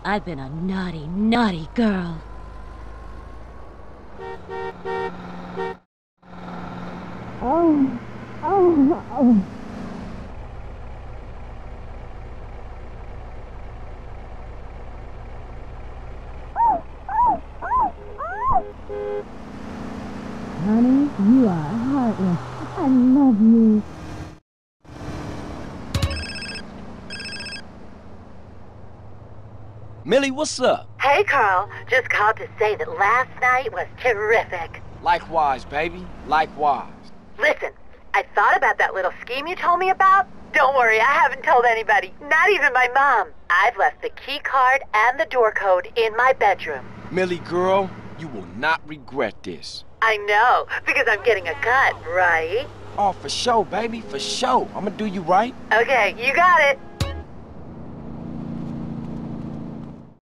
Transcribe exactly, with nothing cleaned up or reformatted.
I've been a naughty, naughty girl. Oh, oh, oh. Honey, you are heartless. I love you. Millie, what's up? Hey, Carl. Just called to say that last night was terrific. Likewise, baby. Likewise. Listen, I thought about that little scheme you told me about. Don't worry, I haven't told anybody, not even my mom. I've left the key card and the door code in my bedroom. Millie, girl, you will not regret this. I know, because I'm getting a cut, right? Oh, for sure, baby, for sure. I'm gonna do you right. Okay, you got it.